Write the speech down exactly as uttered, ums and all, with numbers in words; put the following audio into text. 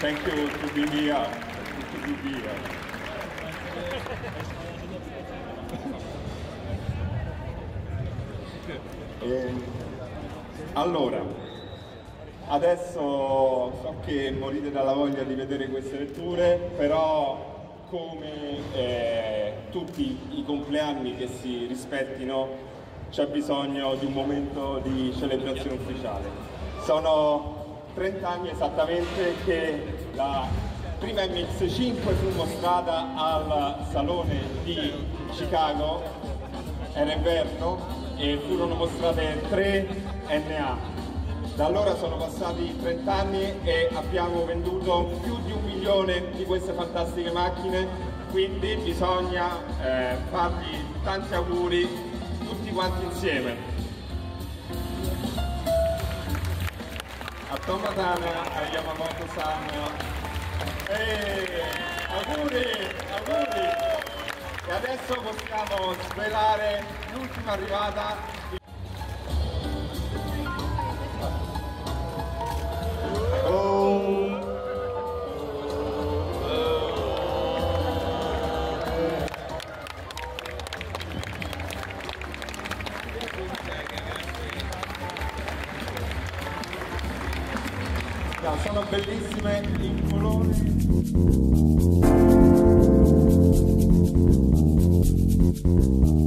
Thank you to be here. Thank you to be here. E, allora, adesso so che morite dalla voglia di vedere queste letture, però come eh, tutti i compleanni che si rispettino c'è bisogno di un momento di celebrazione ufficiale. Sono trenta anni esattamente che la prima M X cinque fu mostrata al Salone di Chicago, era inverno e furono mostrate tre N A. Da allora sono passati trenta anni e abbiamo venduto più di un milione di queste fantastiche macchine, quindi bisogna eh, fargli tanti auguri tutti quanti insieme. A Tomatana, a Yamamoto-san, e auguri, auguri! E adesso possiamo svelare l'ultima arrivata. Oh. No, sono bellissime in colore.